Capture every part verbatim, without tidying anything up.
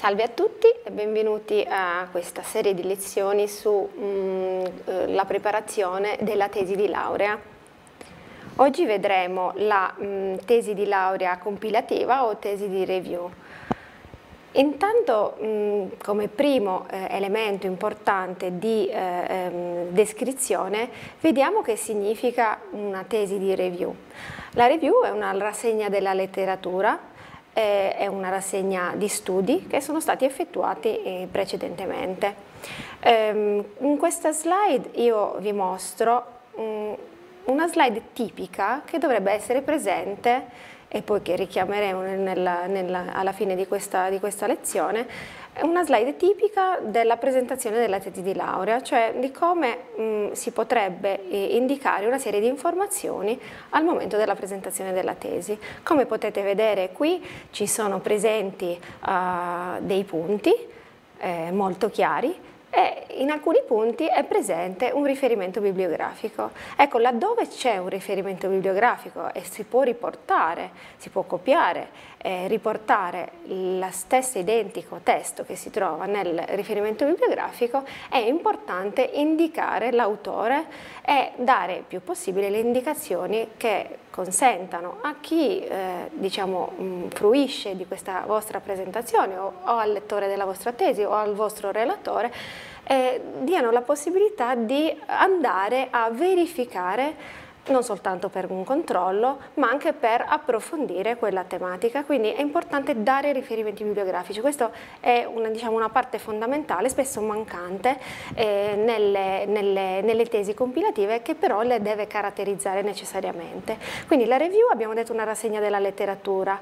Salve a tutti e benvenuti a questa serie di lezioni sulla preparazione della tesi di laurea. Oggi vedremo la mh, tesi di laurea compilativa o tesi di review. Intanto, mh, come primo eh, elemento importante di eh, ehm, descrizione, vediamo che significa una tesi di review. La review è una rassegna della letteratura, eh, è una rassegna di studi che sono stati effettuati eh, precedentemente. Ehm, in questa slide io vi mostro mh, una slide tipica che dovrebbe essere presente e poi che richiameremo nella, nella, alla fine di questa, di questa lezione, è una slide tipica della presentazione della tesi di laurea, cioè di come mh, si potrebbe eh, indicare una serie di informazioni al momento della presentazione della tesi. Come potete vedere qui ci sono presenti uh, dei punti eh, molto chiari, e in alcuni punti è presente un riferimento bibliografico. Ecco, laddove c'è un riferimento bibliografico e si può riportare, si può copiare, eh, riportare lo stesso identico testo che si trova nel riferimento bibliografico, è importante indicare l'autore e dare il più possibile le indicazioni che consentano a chi eh, diciamo, mh, fruisce di questa vostra presentazione o, o al lettore della vostra tesi o al vostro relatore, eh, diano la possibilità di andare a verificare non soltanto per un controllo, ma anche per approfondire quella tematica. Quindi è importante dare riferimenti bibliografici. Questa è una, diciamo, una parte fondamentale, spesso mancante eh, nelle, nelle, nelle tesi compilative, che però le deve caratterizzare necessariamente. Quindi la review, abbiamo detto, una rassegna della letteratura.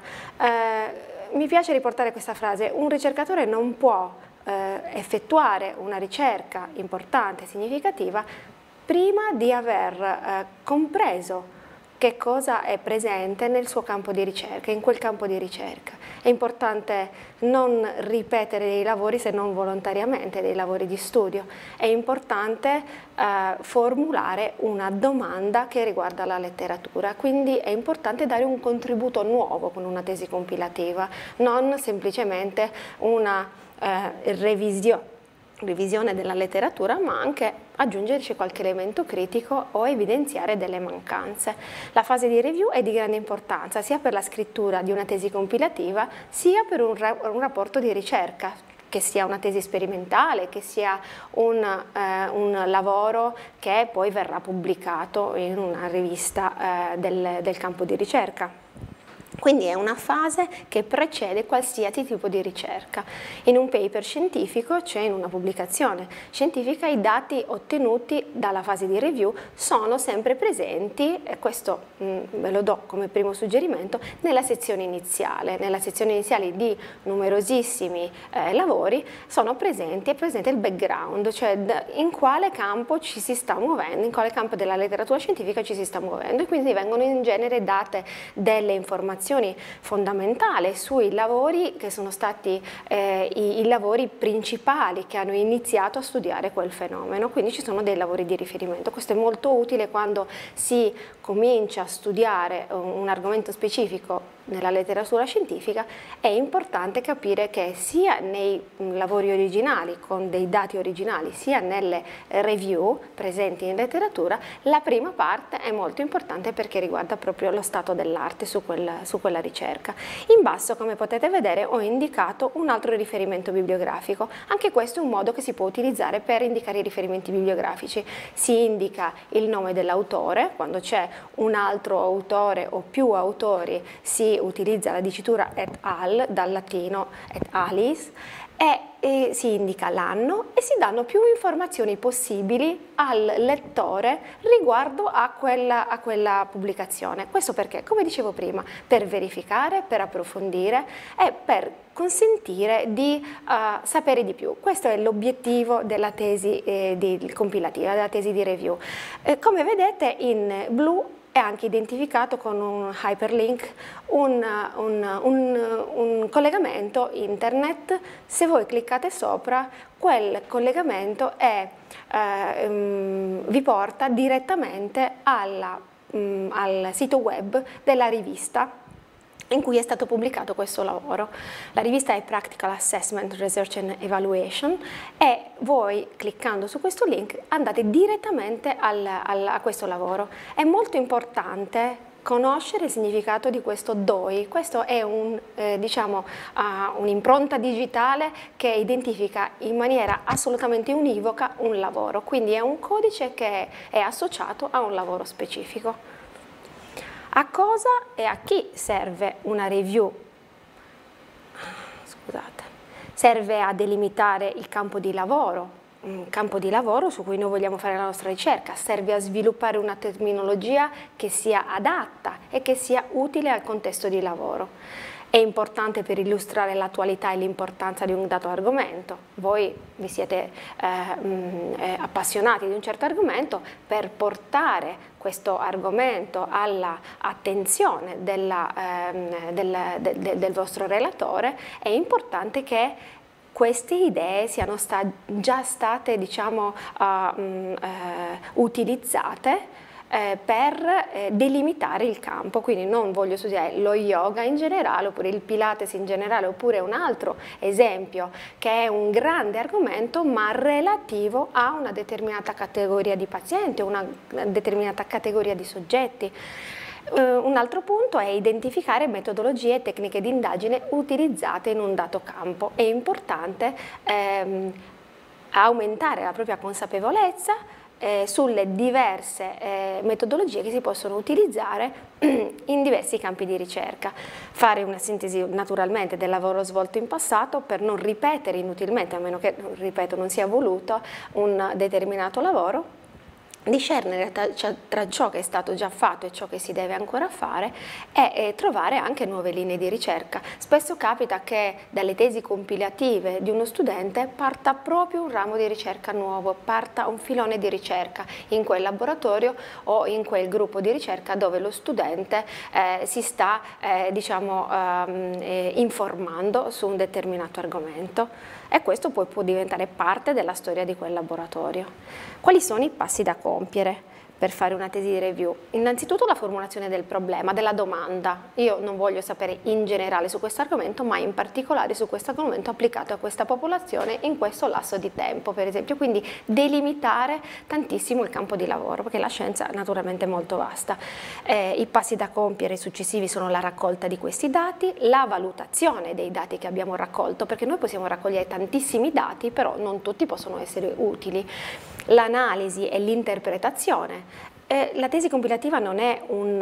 Eh, mi piace riportare questa frase: un ricercatore non può eh, effettuare una ricerca importante, significativa, prima di aver eh, compreso che cosa è presente nel suo campo di ricerca, in quel campo di ricerca. È importante non ripetere dei lavori se non volontariamente, dei lavori di studio. È importante eh, formulare una domanda che riguarda la letteratura, quindi è importante dare un contributo nuovo con una tesi compilativa, non semplicemente una eh, revisione. revisione della letteratura, ma anche aggiungerci qualche elemento critico o evidenziare delle mancanze. La fase di review è di grande importanza sia per la scrittura di una tesi compilativa sia per un, ra un rapporto di ricerca, che sia una tesi sperimentale, che sia un, eh, un lavoro che poi verrà pubblicato in una rivista eh, del, del campo di ricerca. Quindi è una fase che precede qualsiasi tipo di ricerca. In un paper scientifico, cioè in una pubblicazione scientifica, i dati ottenuti dalla fase di review sono sempre presenti, e questo mh, ve lo do come primo suggerimento, nella sezione iniziale. Nella sezione iniziale di numerosissimi eh, lavori sono presenti, è presente il background, cioè in quale campo ci si sta muovendo, in quale campo della letteratura scientifica ci si sta muovendo, e quindi vengono in genere date delle informazioni fondamentale sui lavori che sono stati eh, i, i lavori principali che hanno iniziato a studiare quel fenomeno, quindi ci sono dei lavori di riferimento. Questo è molto utile quando si comincia a studiare un, un argomento specifico nella letteratura scientifica. È importante capire che sia nei lavori originali con dei dati originali sia nelle review presenti in letteratura, la prima parte è molto importante perché riguarda proprio lo stato dell'arte su, quel, su quella ricerca. In basso, come potete vedere, ho indicato un altro riferimento bibliografico. Anche questo è un modo che si può utilizzare per indicare i riferimenti bibliografici. Si indica il nome dell'autore, quando c'è un altro autore o più autori si utilizza la dicitura et al, dal latino et alis, e, e si indica l'anno e si danno più informazioni possibili al lettore riguardo a quella, a quella pubblicazione. Questo perché, come dicevo prima, per verificare, per approfondire e per consentire di uh, sapere di più. Questo è l'obiettivo della tesi eh, di, compilativa, della tesi di review. Eh, come vedete in blu è anche identificato con un hyperlink un, un, un, un collegamento internet. Se voi cliccate sopra, quel collegamento è, eh, um, vi porta direttamente alla, um, al sito web della rivista in cui è stato pubblicato questo lavoro. La rivista è Practical Assessment, Research and Evaluation e voi cliccando su questo link andate direttamente al, al, a questo lavoro. È molto importante conoscere il significato di questo D O I. Questo è un, eh, diciamo, uh, un'impronta digitale che identifica in maniera assolutamente univoca un lavoro, quindi è un codice che è associato a un lavoro specifico. A cosa e a chi serve una review? Scusate. Serve a delimitare il campo di lavoro, un campo di lavoro su cui noi vogliamo fare la nostra ricerca, serve a sviluppare una terminologia che sia adatta e che sia utile al contesto di lavoro. È importante per illustrare l'attualità e l'importanza di un dato argomento. Voi vi siete eh, mh, eh, appassionati di un certo argomento, per portare questo argomento all'attenzione della, ehm, del, de, de, del vostro relatore, è importante che queste idee siano sta, già state, diciamo, uh, uh, utilizzate Eh, per eh, delimitare il campo. Quindi non voglio studiare lo yoga in generale oppure il Pilates in generale, oppure un altro esempio che è un grande argomento ma relativo a una determinata categoria di pazienti, una determinata categoria di soggetti. Uh, un altro punto è identificare metodologie e tecniche di indagine utilizzate in un dato campo. È importante ehm, aumentare la propria consapevolezza Eh, sulle diverse eh, metodologie che si possono utilizzare in diversi campi di ricerca. Fare una sintesi naturalmente del lavoro svolto in passato per non ripetere inutilmente, a meno che, ripeto, non sia voluto un determinato lavoro, discernere tra ciò che è stato già fatto e ciò che si deve ancora fare e, e trovare anche nuove linee di ricerca. Spesso capita che dalle tesi compilative di uno studente parta proprio un ramo di ricerca nuovo, parta un filone di ricerca in quel laboratorio o in quel gruppo di ricerca dove lo studente eh, si sta eh, diciamo, ehm, eh, informando su un determinato argomento. E questo poi può diventare parte della storia di quel laboratorio. Quali sono i passi da compiere per fare una tesi di review? Innanzitutto la formulazione del problema, della domanda. Io non voglio sapere in generale su questo argomento, ma in particolare su questo argomento applicato a questa popolazione in questo lasso di tempo, per esempio. Quindi delimitare tantissimo il campo di lavoro, perché la scienza naturalmente è molto vasta. Eh, I passi da compiere successivi sono la raccolta di questi dati, la valutazione dei dati che abbiamo raccolto, perché noi possiamo raccogliere tantissimi dati, però non tutti possono essere utili. L'analisi e l'interpretazione. Eh, la tesi compilativa non è un,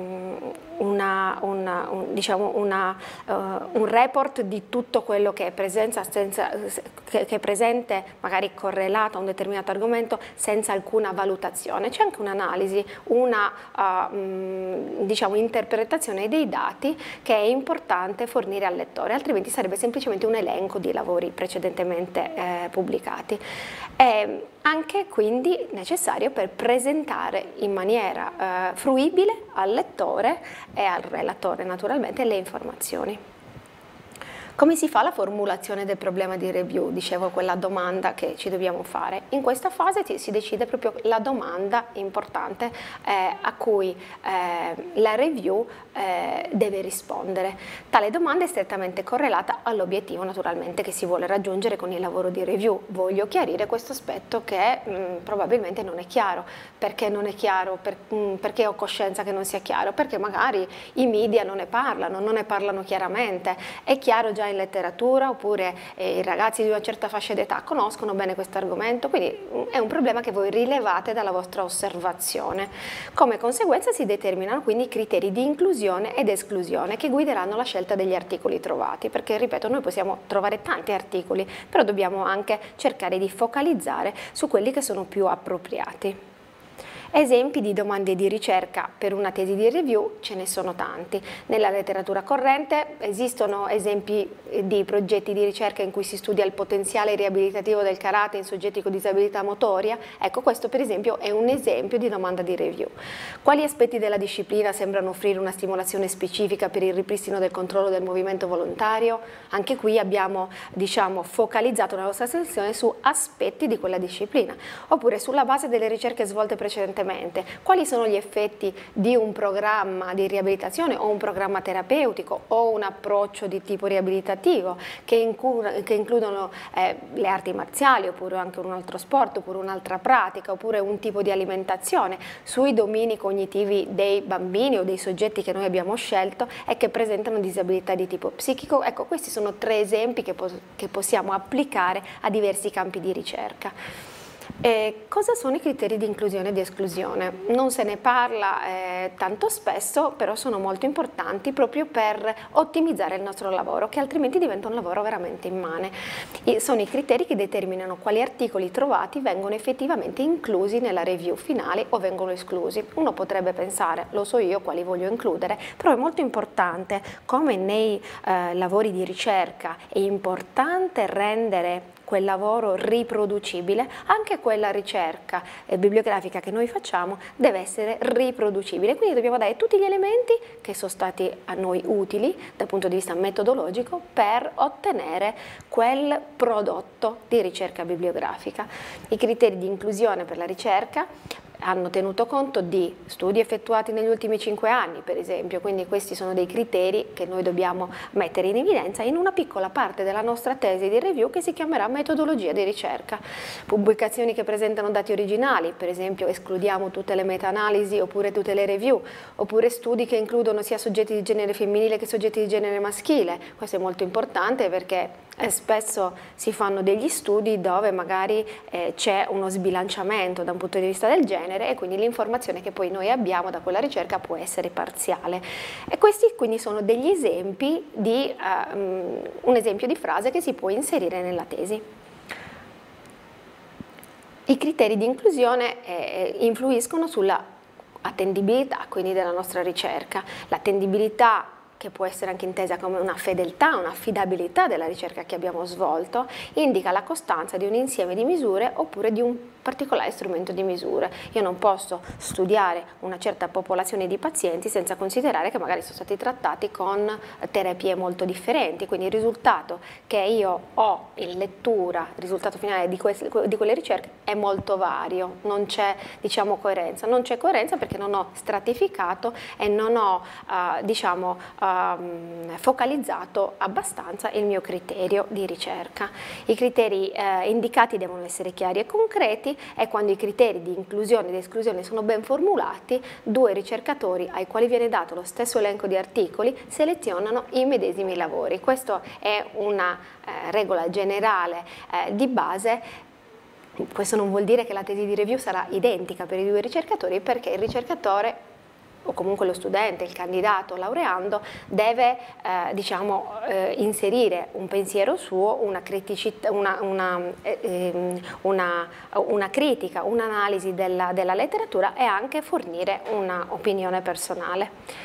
una, una, un, diciamo una, uh, un report di tutto quello che è, presenza, senza, che, che è presente, magari correlato a un determinato argomento, senza alcuna valutazione. C'è anche un'analisi, una uh, mh, diciamo, interpretazione dei dati che è importante fornire al lettore, altrimenti sarebbe semplicemente un elenco di lavori precedentemente eh, pubblicati. È anche quindi necessario per presentare in maniera eh, fruibile al lettore e al relatore naturalmente le informazioni. Come si fa la formulazione del problema di review? Dicevo, quella domanda che ci dobbiamo fare. In questa fase si decide proprio la domanda importante eh, a cui eh, la review eh, deve rispondere. Tale domanda è strettamente correlata all'obiettivo naturalmente che si vuole raggiungere con il lavoro di review. Voglio chiarire questo aspetto che mh, probabilmente non è chiaro. Perché non è chiaro? Per, mh, perché ho coscienza che non sia chiaro? Perché magari i media non ne parlano, non ne parlano chiaramente. È chiaro già in letteratura, oppure eh, i ragazzi di una certa fascia d'età conoscono bene questo argomento, quindi è un problema che voi rilevate dalla vostra osservazione. Come conseguenza si determinano quindi i criteri di inclusione ed esclusione che guideranno la scelta degli articoli trovati, perché ripeto, noi possiamo trovare tanti articoli, però dobbiamo anche cercare di focalizzare su quelli che sono più appropriati. Esempi di domande di ricerca per una tesi di review ce ne sono tanti. Nella letteratura corrente esistono esempi di progetti di ricerca in cui si studia il potenziale riabilitativo del karate in soggetti con disabilità motoria. Ecco, questo per esempio è un esempio di domanda di review. Quali aspetti della disciplina sembrano offrire una stimolazione specifica per il ripristino del controllo del movimento volontario? Anche qui abbiamo, diciamo, focalizzato la nostra attenzione su aspetti di quella disciplina. Oppure sulla base delle ricerche svolte precedentemente costantemente. Quali sono gli effetti di un programma di riabilitazione o un programma terapeutico o un approccio di tipo riabilitativo che, incur- che includono eh, le arti marziali oppure anche un altro sport oppure un'altra pratica oppure un tipo di alimentazione sui domini cognitivi dei bambini o dei soggetti che noi abbiamo scelto e che presentano disabilità di tipo psichico. Ecco, questi sono tre esempi che, pos- che possiamo applicare a diversi campi di ricerca. Eh, cosa sono i criteri di inclusione e di esclusione? Non se ne parla eh, tanto spesso, però sono molto importanti proprio per ottimizzare il nostro lavoro, che altrimenti diventa un lavoro veramente immane. I, sono i criteri che determinano quali articoli trovati vengono effettivamente inclusi nella review finale o vengono esclusi. Uno potrebbe pensare, lo so io quali voglio includere, però è molto importante, come nei eh, lavori di ricerca, è importante rendere quel lavoro riproducibile, anche quella ricerca eh, bibliografica che noi facciamo deve essere riproducibile, quindi dobbiamo dare tutti gli elementi che sono stati a noi utili dal punto di vista metodologico per ottenere quel prodotto di ricerca bibliografica. I criteri di inclusione per la ricerca hanno tenuto conto di studi effettuati negli ultimi cinque anni, per esempio, quindi questi sono dei criteri che noi dobbiamo mettere in evidenza in una piccola parte della nostra tesi di review che si chiamerà metodologia di ricerca. Pubblicazioni che presentano dati originali, per esempio escludiamo tutte le meta-analisi oppure tutte le review, oppure studi che includono sia soggetti di genere femminile che soggetti di genere maschile. Questo è molto importante perché Eh, spesso si fanno degli studi dove magari eh, c'è uno sbilanciamento da un punto di vista del genere e quindi l'informazione che poi noi abbiamo da quella ricerca può essere parziale. E questi quindi sono degli esempi di, uh, um, un esempio di frase che si può inserire nella tesi. I criteri di inclusione eh, influiscono sulla attendibilità quindi della nostra ricerca. L'attendibilità, che può essere anche intesa come una fedeltà, un'affidabilità della ricerca che abbiamo svolto, indica la costanza di un insieme di misure oppure di un particolare strumento di misure. Io non posso studiare una certa popolazione di pazienti senza considerare che magari sono stati trattati con terapie molto differenti, quindi il risultato che io ho in lettura, il risultato finale di, queste, di quelle ricerche è molto vario, non c'è diciamo coerenza, non c'è coerenza perché non ho stratificato e non ho uh, diciamo uh, focalizzato abbastanza il mio criterio di ricerca. I criteri eh, indicati devono essere chiari e concreti e quando i criteri di inclusione ed esclusione sono ben formulati, due ricercatori ai quali viene dato lo stesso elenco di articoli selezionano i medesimi lavori. Questa è una eh, regola generale eh, di base. Questo non vuol dire che la tesi di review sarà identica per i due ricercatori, perché il ricercatore o comunque lo studente, il candidato laureando, deve eh, diciamo, eh, inserire un pensiero suo, una, criticità, una, una, eh, una, una critica, un'analisi della, della letteratura e anche fornire un'opinione personale.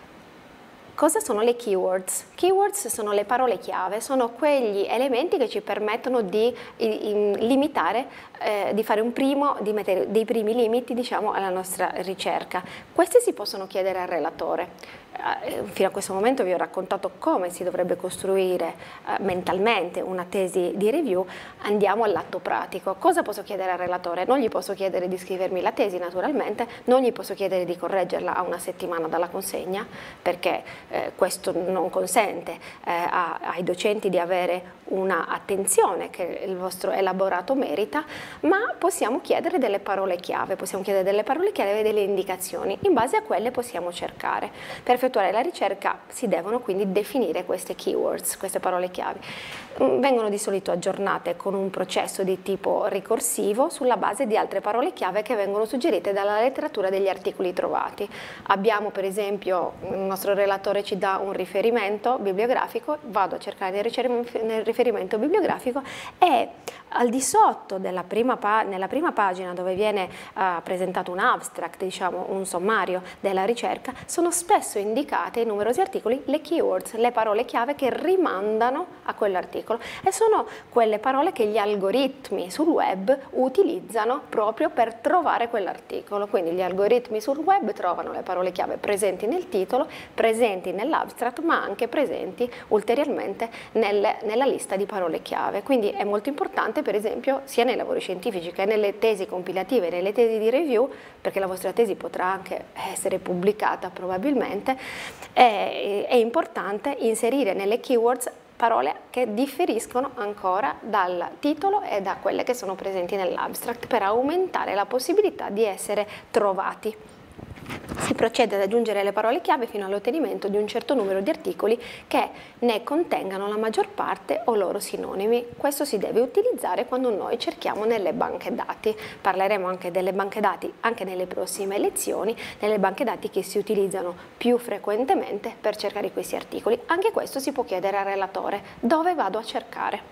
Cosa sono le keywords? Keywords sono le parole chiave, sono quegli elementi che ci permettono di in, limitare, eh, di fare un primo, di mettere dei primi limiti diciamo, alla nostra ricerca. Questi si possono chiedere al relatore. Eh, fino a questo momento vi ho raccontato come si dovrebbe costruire eh, mentalmente una tesi di review, andiamo all'atto pratico. Cosa posso chiedere al relatore? Non gli posso chiedere di scrivermi la tesi naturalmente, non gli posso chiedere di correggerla a una settimana dalla consegna, perché Eh, questo non consente eh, a, ai docenti di avere una attenzione che il vostro elaborato merita, ma possiamo chiedere delle parole chiave, possiamo chiedere delle parole chiave e delle indicazioni, in base a quelle possiamo cercare. Per effettuare la ricerca si devono quindi definire queste keywords, queste parole chiave. Vengono di solito aggiornate con un processo di tipo ricorsivo sulla base di altre parole chiave che vengono suggerite dalla letteratura degli articoli trovati. Abbiamo per esempio, il nostro relatore ci dà un riferimento bibliografico, vado a cercare nel riferimento bibliografico e al di sotto della prima nella prima pagina dove viene uh, presentato un abstract, diciamo un sommario della ricerca, sono spesso indicate in numerosi articoli le keywords, le parole chiave che rimandano a quell'articolo e sono quelle parole che gli algoritmi sul web utilizzano proprio per trovare quell'articolo. Quindi gli algoritmi sul web trovano le parole chiave presenti nel titolo, presenti presenti nell'abstract ma anche presenti ulteriormente nel, nella lista di parole chiave. Quindi è molto importante, per esempio, sia nei lavori scientifici che nelle tesi compilative e nelle tesi di review, perché la vostra tesi potrà anche essere pubblicata probabilmente, è, è importante inserire nelle keywords parole che differiscono ancora dal titolo e da quelle che sono presenti nell'abstract per aumentare la possibilità di essere trovati. Si procede ad aggiungere le parole chiave fino all'ottenimento di un certo numero di articoli che ne contengano la maggior parte o loro sinonimi. Questo si deve utilizzare quando noi cerchiamo nelle banche dati. Parleremo anche delle banche dati anche nelle prossime lezioni, nelle banche dati che si utilizzano più frequentemente per cercare questi articoli. Anche questo si può chiedere al relatore: dove vado a cercare?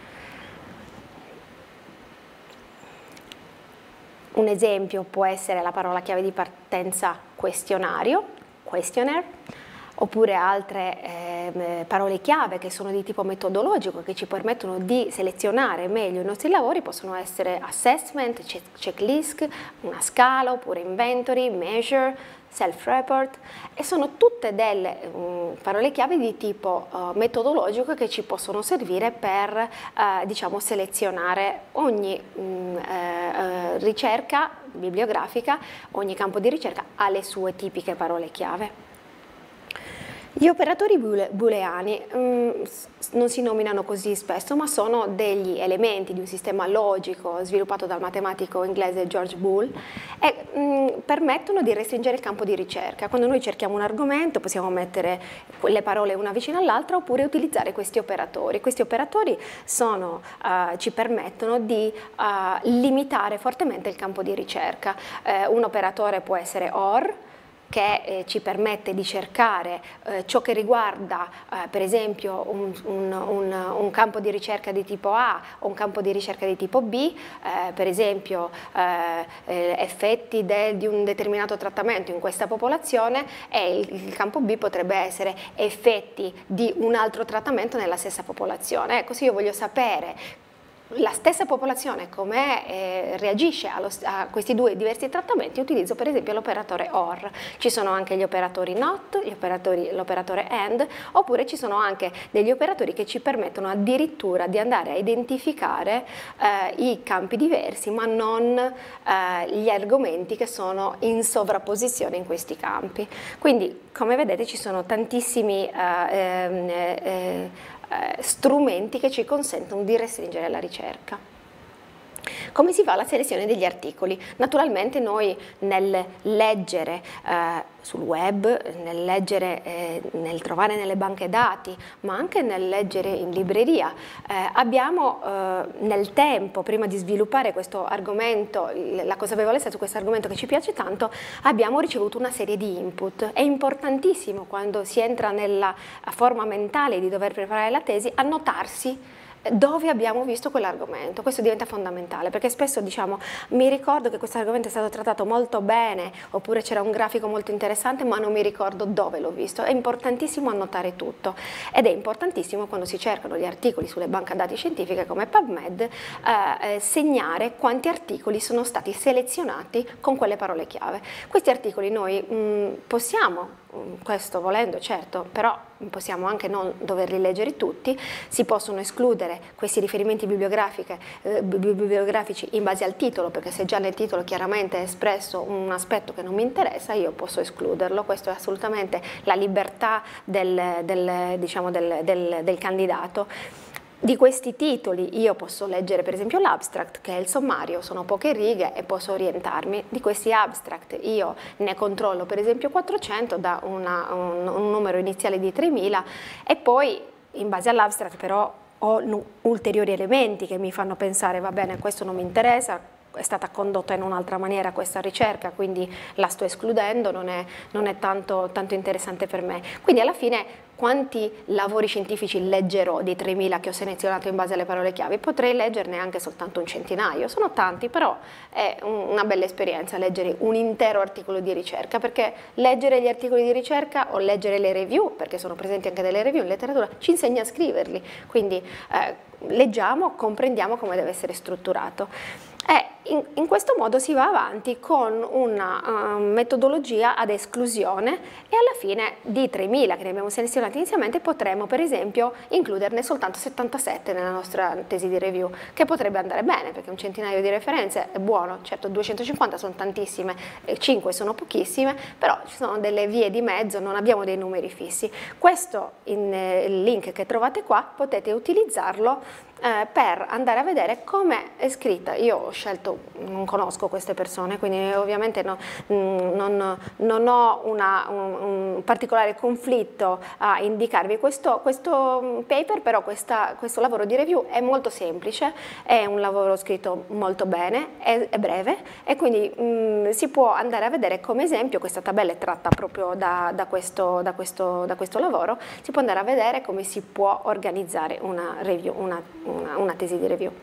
Un esempio può essere la parola chiave di partenza questionario, questionnaire, oppure altre eh, parole chiave che sono di tipo metodologico, che ci permettono di selezionare meglio i nostri lavori, possono essere assessment, checklist, una scala, oppure inventory, measure, self-report, e sono tutte delle um, parole chiave di tipo uh, metodologico che ci possono servire per uh, diciamo, selezionare ogni um, uh, ricerca bibliografica, ogni campo di ricerca ha le sue tipiche parole chiave. Gli operatori booleani um, non si nominano così spesso, ma sono degli elementi di un sistema logico sviluppato dal matematico inglese George Boole e um, permettono di restringere il campo di ricerca. Quando noi cerchiamo un argomento possiamo mettere le parole una vicino all'altra oppure utilizzare questi operatori. Questi operatori sono, uh, ci permettono di uh, limitare fortemente il campo di ricerca. Uh, un operatore può essere or, che eh, ci permette di cercare eh, ciò che riguarda eh, per esempio un, un, un, un campo di ricerca di tipo A o un campo di ricerca di tipo B, eh, per esempio eh, effetti de, di un determinato trattamento in questa popolazione, e il, il campo B potrebbe essere effetti di un altro trattamento nella stessa popolazione. Ecco, se io voglio sapere la stessa popolazione come eh, reagisce allo, a questi due diversi trattamenti, utilizzo per esempio l'operatore or. Ci sono anche gli operatori not, l'operatore and, oppure ci sono anche degli operatori che ci permettono addirittura di andare a identificare eh, i campi diversi ma non eh, gli argomenti che sono in sovrapposizione in questi campi. Quindi come vedete ci sono tantissimi eh, eh, eh, Eh, strumenti che ci consentono di restringere la ricerca. Come si fa la selezione degli articoli? Naturalmente noi nel leggere eh, sul web, nel leggere, eh, nel trovare nelle banche dati, ma anche nel leggere in libreria, eh, abbiamo eh, nel tempo, prima di sviluppare questo argomento, la consapevolezza su questo argomento che ci piace tanto, abbiamo ricevuto una serie di input. È importantissimo quando si entra nella forma mentale di dover preparare la tesi, annotarsi dove abbiamo visto quell'argomento. Questo diventa fondamentale, perché spesso diciamo mi ricordo che questo argomento è stato trattato molto bene, oppure c'era un grafico molto interessante, ma non mi ricordo dove l'ho visto. È importantissimo annotare tutto, ed è importantissimo quando si cercano gli articoli sulle banche dati scientifiche come PubMed eh, eh, segnare quanti articoli sono stati selezionati con quelle parole chiave. Questi articoli noi mh, possiamo, questo volendo certo, però possiamo anche non doverli leggere tutti, si possono escludere questi riferimenti bibliografiche, eh, bibliografici in base al titolo, perché se già nel titolo chiaramente è espresso un aspetto che non mi interessa, io posso escluderlo. Questo è assolutamente la libertà del, del, diciamo del, del, del candidato. Di questi titoli io posso leggere per esempio l'abstract, che è il sommario, sono poche righe e posso orientarmi. Di questi abstract io ne controllo per esempio quattrocento da una, un, un numero iniziale di tremila, e poi in base all'abstract però ho ulteriori elementi che mi fanno pensare va bene, questo non mi interessa, è stata condotta in un'altra maniera questa ricerca, quindi la sto escludendo, non è, non è tanto, tanto interessante per me. Quindi alla fine quanti lavori scientifici leggerò dei tremila che ho selezionato in base alle parole chiave? Potrei leggerne anche soltanto un centinaio, sono tanti, però è una bella esperienza leggere un intero articolo di ricerca, perché leggere gli articoli di ricerca o leggere le review, perché sono presenti anche delle review in letteratura, ci insegna a scriverli, quindi eh, leggiamo, comprendiamo come deve essere strutturato. E in, in questo modo si va avanti con una uh, metodologia ad esclusione e alla fine di tremila che ne abbiamo selezionati inizialmente potremo per esempio includerne soltanto settantasette nella nostra tesi di review, che potrebbe andare bene perché un centinaio di referenze è buono, certo duecentocinquanta sono tantissime, cinque sono pochissime, però ci sono delle vie di mezzo, non abbiamo dei numeri fissi. Questo in, eh, il link che trovate qua potete utilizzarlo Eh, per andare a vedere come è scritta. Io ho scelto, non conosco queste persone, quindi ovviamente no, non, non ho una, un, un particolare conflitto a indicarvi questo, questo paper, però questa, questo lavoro di review è molto semplice, è un lavoro scritto molto bene, è, è breve e quindi mh, si può andare a vedere come esempio, questa tabella è tratta proprio da, da, questo, da, questo, da questo lavoro, si può andare a vedere come si può organizzare una review, una Una, una tesi di review.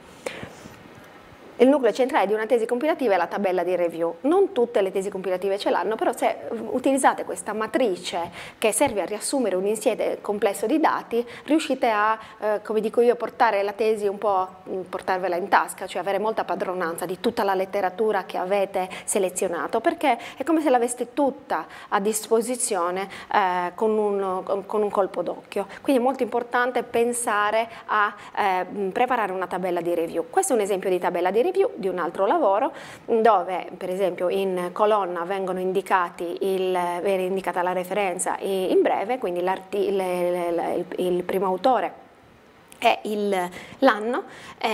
Il nucleo centrale di una tesi compilativa è la tabella di review. Non tutte le tesi compilative ce l'hanno, però se utilizzate questa matrice che serve a riassumere un insieme complesso di dati, riuscite a, eh, come dico io, portare la tesi un po', portarvela in tasca, cioè avere molta padronanza di tutta la letteratura che avete selezionato, perché è come se l'aveste tutta a disposizione eh, con, un, con un colpo d'occhio. Quindi è molto importante pensare a eh, preparare una tabella di review. Questo è un esempio di tabella di review di un altro lavoro dove per esempio in colonna vengono indicati il, viene indicata la referenza in breve, quindi il, il, il primo autore è l'anno,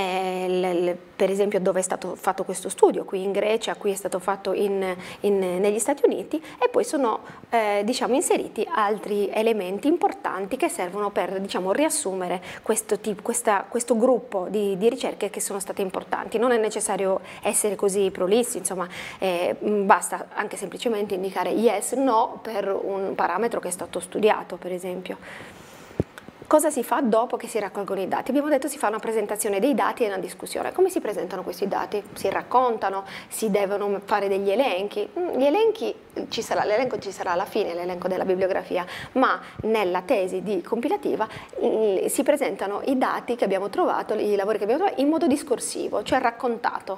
per esempio dove è stato fatto questo studio, qui in Grecia, qui è stato fatto in, in, negli Stati Uniti, e poi sono eh, diciamo, inseriti altri elementi importanti che servono per diciamo, riassumere questo, tipo, questa, questo gruppo di, di ricerche che sono state importanti. Non è necessario essere così prolissi, insomma, eh, basta anche semplicemente indicare yes, no per un parametro che è stato studiato, per esempio. Cosa si fa dopo che si raccolgono i dati? Abbiamo detto si fa una presentazione dei dati e una discussione. Come si presentano questi dati? Si raccontano? Si devono fare degli elenchi? Gli elenchi ci sarà, l'elenco ci sarà alla fine, l'elenco della bibliografia, ma nella tesi di compilativa eh, si presentano i dati che abbiamo trovato, i lavori che abbiamo trovato in modo discorsivo, cioè raccontato.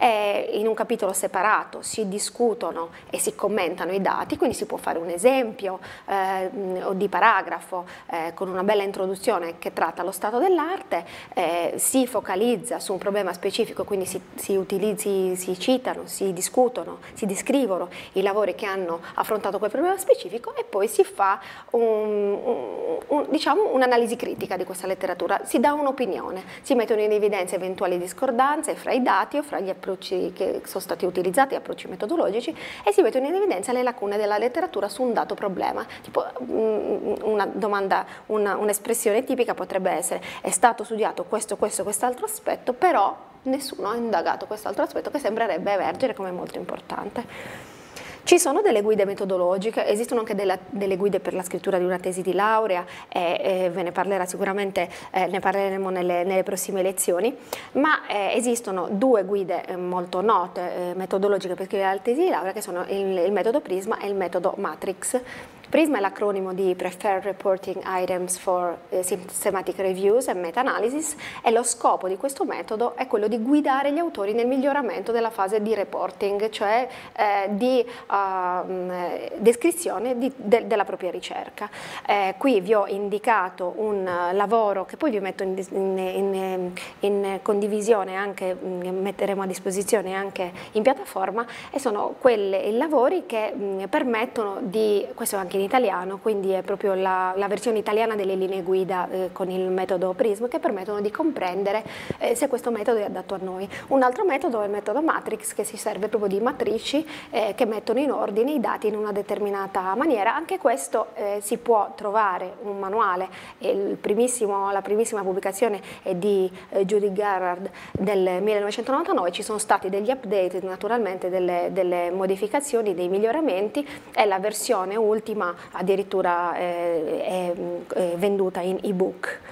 E in un capitolo separato si discutono e si commentano i dati, quindi si può fare un esempio eh, di paragrafo eh, con una bella introduzione che tratta lo stato dell'arte, eh, si focalizza su un problema specifico, quindi si, si, utilizzi, si citano, si discutono, si descrivono i lavori che hanno affrontato quel problema specifico e poi si fa un, un, un, diciamo, un'analisi critica di questa letteratura, si dà un'opinione, si mettono in evidenza eventuali discordanze fra i dati o fra gli approcci che sono stati utilizzati, approcci metodologici, e si mettono in evidenza le lacune della letteratura su un dato problema. Tipo una domanda, una, un'espressione tipica potrebbe essere: è stato studiato questo, questo, quest'altro aspetto, però nessuno ha indagato quest'altro aspetto, che sembrerebbe emergere come molto importante. Ci sono delle guide metodologiche, esistono anche delle, delle guide per la scrittura di una tesi di laurea, e, e ve ne parlerà sicuramente, eh, ne parleremo nelle, nelle prossime lezioni, ma eh, esistono due guide eh, molto note eh, metodologiche per scrivere la tesi di laurea, che sono il, il metodo Prisma e il metodo Matrix. Prisma è l'acronimo di Preferred Reporting Items for Systematic Reviews and Meta-Analysis, e lo scopo di questo metodo è quello di guidare gli autori nel miglioramento della fase di reporting, cioè eh, di uh, descrizione di, de, della propria ricerca. Eh, qui vi ho indicato un uh, lavoro che poi vi metto in, in, in, in condivisione, anche metteremo a disposizione anche in piattaforma, e sono quei lavori che mh, permettono di, questo anche in italiano, quindi è proprio la, la versione italiana delle linee guida eh, con il metodo Prism, che permettono di comprendere eh, se questo metodo è adatto a noi. Un altro metodo è il metodo Matrix, che si serve proprio di matrici eh, che mettono in ordine i dati in una determinata maniera. Anche questo eh, si può trovare un manuale, il primissimo, la primissima pubblicazione è di eh, Judy Garrard del millenovecentonovantanove, ci sono stati degli update, naturalmente delle, delle modificazioni, dei miglioramenti, e la versione ultima addirittura eh, è, è venduta in ebook.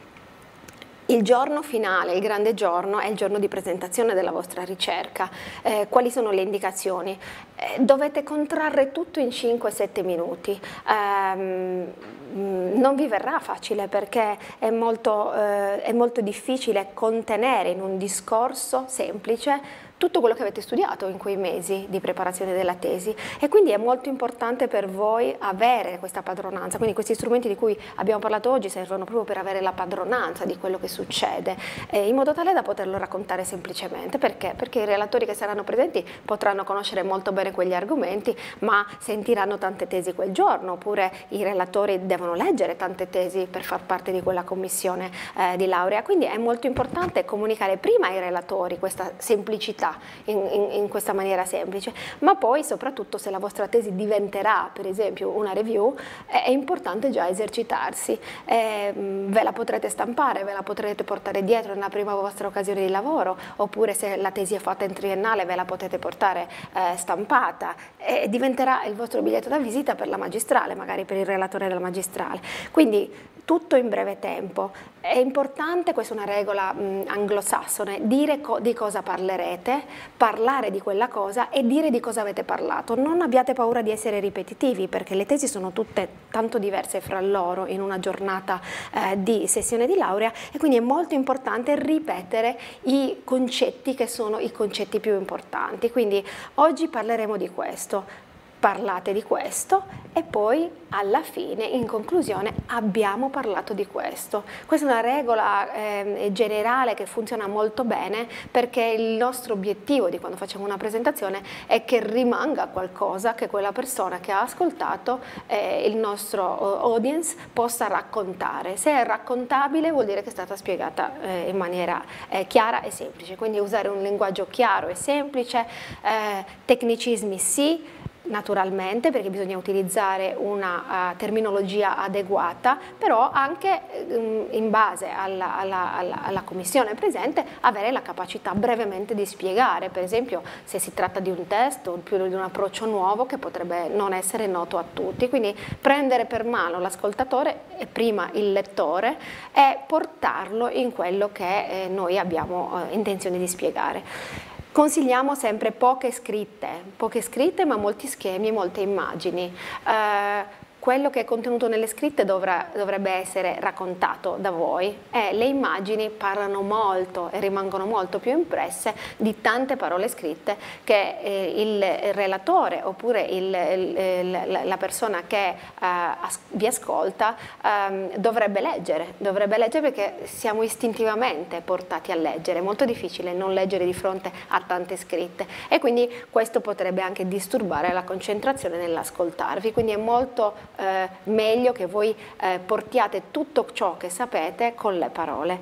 Il giorno finale, il grande giorno, è il giorno di presentazione della vostra ricerca. Eh, quali sono le indicazioni? Eh, dovete contrarre tutto in cinque sette minuti. Um, non vi verrà facile, perché è molto, eh, è molto difficile contenere in un discorso semplice tutto quello che avete studiato in quei mesi di preparazione della tesi, e quindi è molto importante per voi avere questa padronanza. Quindi questi strumenti di cui abbiamo parlato oggi servono proprio per avere la padronanza di quello che succede, eh, in modo tale da poterlo raccontare semplicemente. Perché? Perché i relatori che saranno presenti potranno conoscere molto bene quegli argomenti, ma sentiranno tante tesi quel giorno, oppure i relatori devono leggere tante tesi per far parte di quella commissione eh, di laurea. Quindi è molto importante comunicare prima ai relatori questa semplicità, in, in, in questa maniera semplice, ma poi soprattutto se la vostra tesi diventerà per esempio una review, è, è importante già esercitarsi. Eh, ve la potrete stampare, ve la potrete portare dietro nella prima vostra occasione di lavoro, oppure se la tesi è fatta in triennale ve la potete portare eh, stampata, e diventerà il vostro biglietto da visita per la magistrale, magari per il relatore della magistrale. Quindi tutto in breve tempo. È importante, questa è una regola mh, anglosassone, dire co di cosa parlerete, parlare di quella cosa e dire di cosa avete parlato. Non abbiate paura di essere ripetitivi, perché le tesi sono tutte tanto diverse fra loro in una giornata eh, di sessione di laurea, e quindi è molto importante ripetere i concetti che sono i concetti più importanti. Quindi oggi parleremo di questo. Parlate di questo e poi alla fine, in conclusione, abbiamo parlato di questo. Questa è una regola eh, generale che funziona molto bene, perché il nostro obiettivo di quando facciamo una presentazione è che rimanga qualcosa che quella persona che ha ascoltato, eh, il nostro audience, possa raccontare. Se è raccontabile vuol dire che è stata spiegata eh, in maniera eh, chiara e semplice, quindi usare un linguaggio chiaro e semplice, eh, tecnicismi sì, naturalmente, perché bisogna utilizzare una uh, terminologia adeguata, però anche um, in base alla, alla, alla, alla commissione presente avere la capacità brevemente di spiegare, per esempio se si tratta di un test o più di un approccio nuovo che potrebbe non essere noto a tutti. Quindi prendere per mano l'ascoltatore e prima il lettore e portarlo in quello che eh, noi abbiamo eh, intenzione di spiegare. Consigliamo sempre poche scritte, poche scritte ma molti schemi, molte immagini. Eh, quello che è contenuto nelle scritte dovrà, dovrebbe essere raccontato da voi, e le immagini parlano molto e rimangono molto più impresse di tante parole scritte che eh, il relatore oppure il, il, la persona che eh, vi ascolta eh, dovrebbe leggere, dovrebbe leggere perché siamo istintivamente portati a leggere. È molto difficile non leggere di fronte a tante scritte, e quindi questo potrebbe anche disturbare la concentrazione nell'ascoltarvi. Quindi è molto Eh, meglio che voi eh, portiate tutto ciò che sapete con le parole.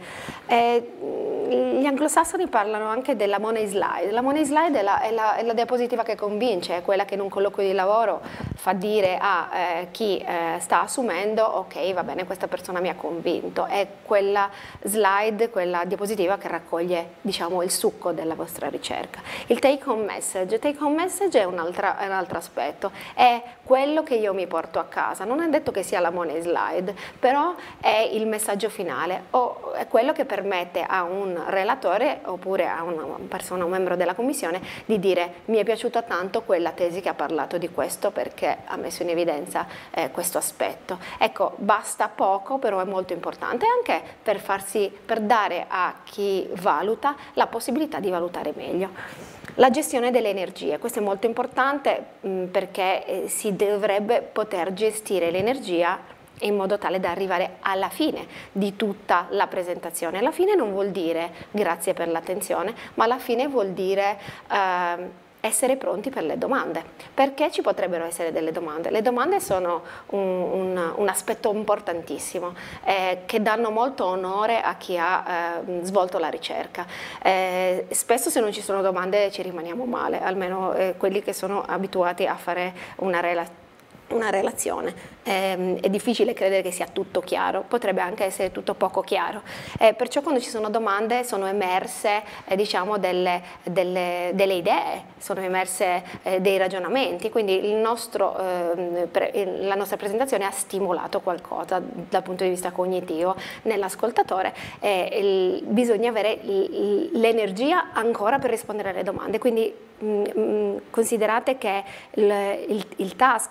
Eh, gli anglosassoni parlano anche della money slide. La money slide è la, è la, è la diapositiva che convince, è quella che in un colloquio di lavoro fa dire a eh, chi eh, sta assumendo: ok, va bene, questa persona mi ha convinto. È quella slide, quella diapositiva che raccoglie, diciamo, il succo della vostra ricerca. Il take home message, take home message è un altro, è un altro aspetto, è quello che io mi porto a casa. Non è detto che sia la money slide, però è il messaggio finale, o è quello che permette a un relatore oppure a una persona, un membro della commissione, di dire: mi è piaciuta tanto quella tesi che ha parlato di questo perché ha messo in evidenza eh, questo aspetto. Ecco, basta poco, però è molto importante anche per farsi, per dare a chi valuta la possibilità di valutare meglio. La gestione delle energie, questo è molto importante mh, perché eh, si dovrebbe poter gestire l'energia in modo tale da arrivare alla fine di tutta la presentazione. Alla fine non vuol dire grazie per l'attenzione, ma alla fine vuol dire eh, essere pronti per le domande. Perché ci potrebbero essere delle domande? Le domande sono un, un, un aspetto importantissimo eh, che danno molto onore a chi ha eh, svolto la ricerca. Eh, spesso se non ci sono domande ci rimaniamo male, almeno eh, quelli che sono abituati a fare una relazione. Una relazione. Eh, è difficile credere che sia tutto chiaro, potrebbe anche essere tutto poco chiaro, eh, perciò quando ci sono domande sono emerse eh, diciamo delle, delle, delle idee, sono emerse eh, dei ragionamenti, quindi il nostro, eh, pre, la nostra presentazione ha stimolato qualcosa dal punto di vista cognitivo nell'ascoltatore, eh, bisogna avere l'energia ancora per rispondere alle domande, quindi mh, mh, considerate che il, il, il task, insomma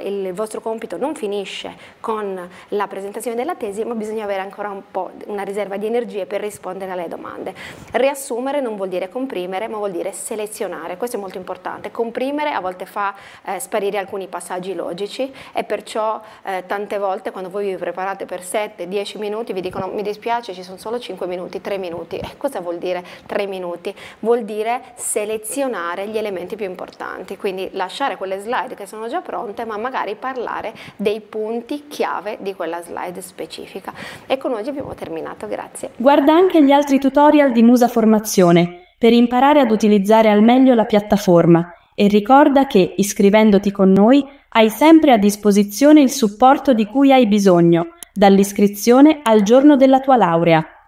il vostro compito non finisce con la presentazione della tesi, ma bisogna avere ancora un po' una riserva di energie per rispondere alle domande. Riassumere non vuol dire comprimere, ma vuol dire selezionare, questo è molto importante. Comprimere a volte fa eh, sparire alcuni passaggi logici e perciò eh, tante volte quando voi vi preparate per sette dieci minuti vi dicono mi dispiace ci sono solo cinque minuti, tre minuti. Eh, cosa vuol dire tre minuti? Vuol dire selezionare gli elementi più importanti, quindi lasciare quelle slide che sono già pronte ma magari parlare dei punti chiave di quella slide specifica. E con oggi abbiamo terminato, grazie. Guarda anche gli altri tutorial di Musa Formazione per imparare ad utilizzare al meglio la piattaforma e ricorda che iscrivendoti con noi hai sempre a disposizione il supporto di cui hai bisogno, dall'iscrizione al giorno della tua laurea.